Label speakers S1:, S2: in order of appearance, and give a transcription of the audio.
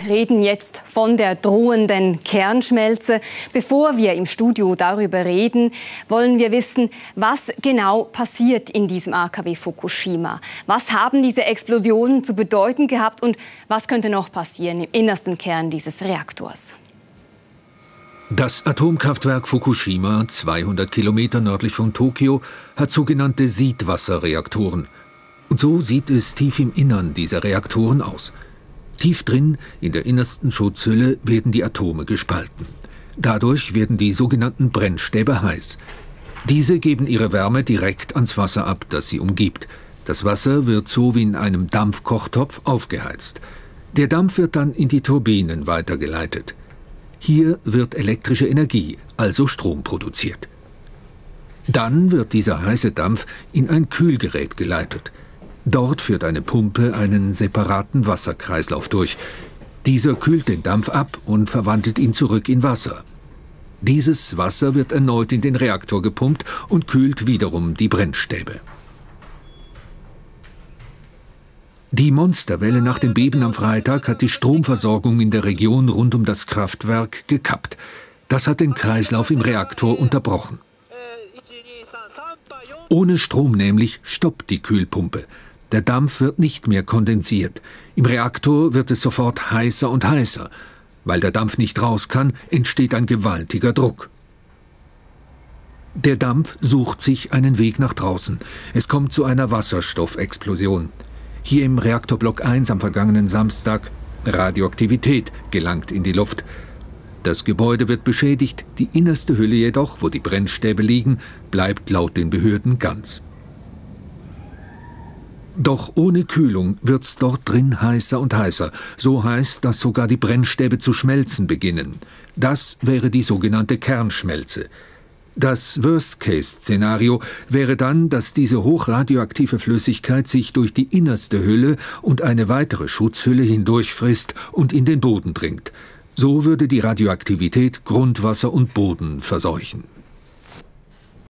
S1: reden jetzt von der drohenden Kernschmelze. Bevor wir im Studio darüber reden, wollen wir wissen, was genau passiert in diesem AKW Fukushima. Was haben diese Explosionen zu bedeuten gehabt und was könnte noch passieren im innersten Kern dieses Reaktors?
S2: Das Atomkraftwerk Fukushima, 200 Kilometer nördlich von Tokio, hat sogenannte Siedwasserreaktoren. Und so sieht es tief im Innern dieser Reaktoren aus. Tief drin, in der innersten Schutzhülle, werden die Atome gespalten. Dadurch werden die sogenannten Brennstäbe heiß. Diese geben ihre Wärme direkt ans Wasser ab, das sie umgibt. Das Wasser wird so wie in einem Dampfkochtopf aufgeheizt. Der Dampf wird dann in die Turbinen weitergeleitet. Hier wird elektrische Energie, also Strom, produziert. Dann wird dieser heiße Dampf in ein Kühlgerät geleitet. Dort führt eine Pumpe einen separaten Wasserkreislauf durch. Dieser kühlt den Dampf ab und verwandelt ihn zurück in Wasser. Dieses Wasser wird erneut in den Reaktor gepumpt und kühlt wiederum die Brennstäbe. Die Monsterwelle nach dem Beben am Freitag hat die Stromversorgung in der Region rund um das Kraftwerk gekappt. Das hat den Kreislauf im Reaktor unterbrochen. Ohne Strom nämlich stoppt die Kühlpumpe. Der Dampf wird nicht mehr kondensiert. Im Reaktor wird es sofort heißer und heißer. Weil der Dampf nicht raus kann, entsteht ein gewaltiger Druck. Der Dampf sucht sich einen Weg nach draußen. Es kommt zu einer Wasserstoffexplosion. Hier im Reaktorblock 1 am vergangenen Samstag, Radioaktivität gelangt in die Luft. Das Gebäude wird beschädigt, die innerste Hülle jedoch, wo die Brennstäbe liegen, bleibt laut den Behörden ganz. Doch ohne Kühlung wird's dort drin heißer und heißer. So heiß, dass sogar die Brennstäbe zu schmelzen beginnen. Das wäre die sogenannte Kernschmelze. Das Worst-Case-Szenario wäre dann, dass diese hochradioaktive Flüssigkeit sich durch die innerste Hülle und eine weitere Schutzhülle hindurchfrisst und in den Boden dringt. So würde die Radioaktivität Grundwasser und Boden verseuchen.